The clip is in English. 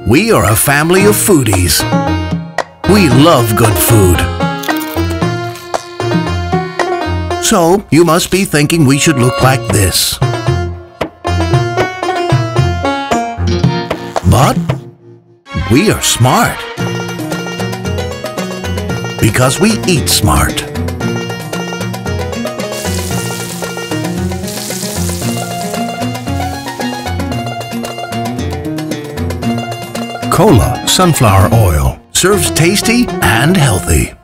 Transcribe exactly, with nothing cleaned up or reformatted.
We are a family of foodies. We love good food. So, you must be thinking we should look like this. But we are smart. Because we eat smart. Kaula Sunflower Oil serves tasty and healthy.